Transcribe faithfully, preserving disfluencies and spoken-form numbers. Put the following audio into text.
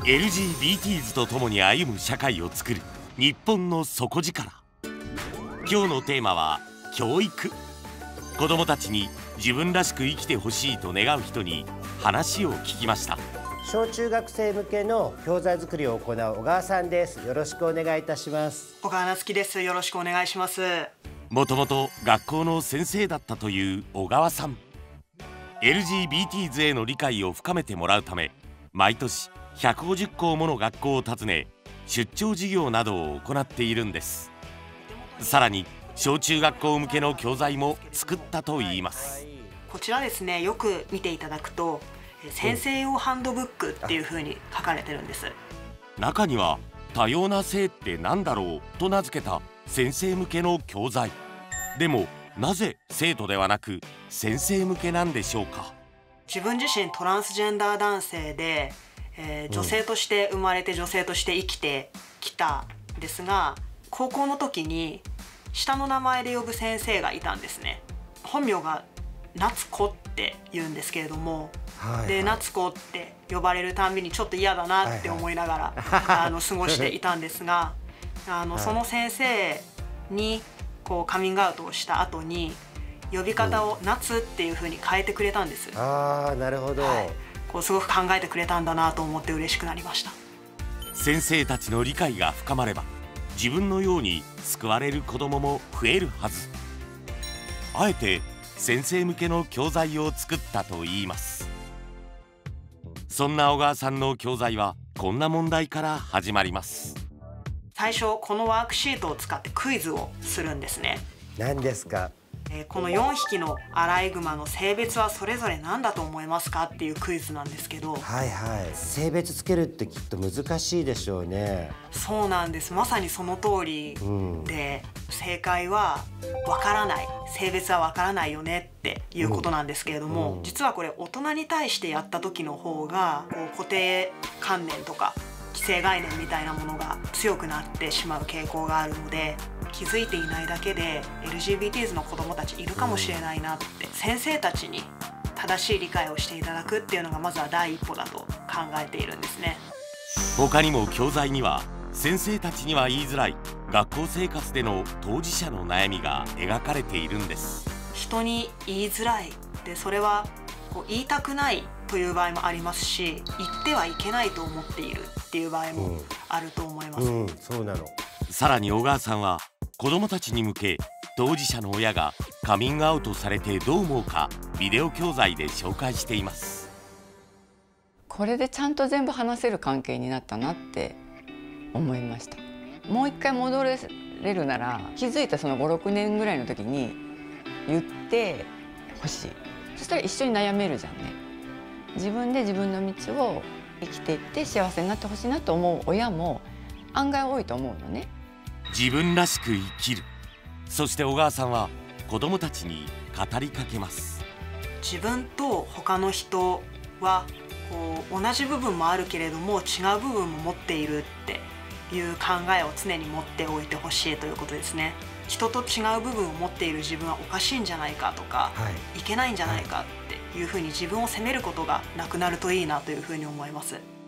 エルジービーティーズ と共に歩む社会を作る日本の底力。今日のテーマは教育。子どもたちに自分らしく生きてほしいと願う人に話を聞きました。 小中学生向けの教材作りを行う小川さんです。よろしくお願いいたします。 小川夏樹です。よろしくお願いします。 もともと学校の先生だったという小川さん。エルジービーティーズ への理解を深めてもらうため、毎年ひゃくごじゅっこうもの学校を訪ね、出張授業などを行っているんです。さらに小中学校向けの教材も作ったといいます。 こちらですね、よく見ていただくと先生用ハンドブックっていう風に書かれてるんです。 中には多様な性って何だろうと名付けた先生向けの教材。でもなぜ生徒ではなく先生向けなんでしょうか。 自分自身トランスジェンダー男性で、えー、女性として生まれて女性として生きてきたんですが、高校の時に下の名前で呼ぶ先生がいたんですね。本名が夏子って言うんですけれども、はいはい、で夏子って呼ばれるたんびにちょっと嫌だなって思いながら、はいはい、あの過ごしていたんですがあの、はい、その先生にこうカミングアウトをした後に呼び方を夏っていう風に変えてくれたんです。うん、 あー、なるほど、はい、 こうすごく考えてくれたんだなと思って嬉しくなりました。 先生たちの理解が深まれば自分のように救われる子どもも増えるはず。あえて先生向けの教材を作ったといいます。そんな小川さんの教材はこんな問題から始まります。 最初このワークシートを使ってクイズをするんですね。 何ですか？ えー、このよんひきのアライグマの性別はそれぞれ何だと思いますかっていうクイズなんですけど、 はいはい、性別つけるってきっと難しいでしょうね。 そうなんです。まさにその通りで、うん、正解はわからない、性別はわからないよねっていうことなんですけれども、うんうん、実はこれ大人に対してやった時の方がこう固定観念とか既成概念みたいなものが強くなってしまう傾向があるので、気づいていないだけで エルジービーティーズ の子どもたちいるかもしれないなって、うん、先生たちに正しい理解をしていただくっていうのがまずは第一歩だと考えているんですね。 他にも教材には先生たちには言いづらい学校生活での当事者の悩みが描かれているんです。 人に言いづらいで、それはこう言いたくないという場合もありますし、言ってはいけないと思っているっていう場合もあると思います。 うんうん、そうなの。 さらに小川さんは子どもたちに向け、当事者の親がカミングアウトされてどう思うかビデオ教材で紹介しています。 これでちゃんと全部話せる関係になったなって思いました。もう一回戻れるなら、気づいたそのごろくねんぐらいの時に言ってほしい。そしたら一緒に悩めるじゃんね。自分で自分の道を生きていって幸せになってほしいなと思う親も案外多いと思うのね。 自分らしく生きる。そして小川さんは子どもたちに語りかけます。 自分と他の人はこう同じ部分もあるけれども違う部分も持っているっていう考えを常に持っておいてほしいということですね。人と違う部分を持っている自分はおかしいんじゃないかとか、はい、いけないんじゃないかっていうふうに自分を責めることがなくなるといいなというふうに思います。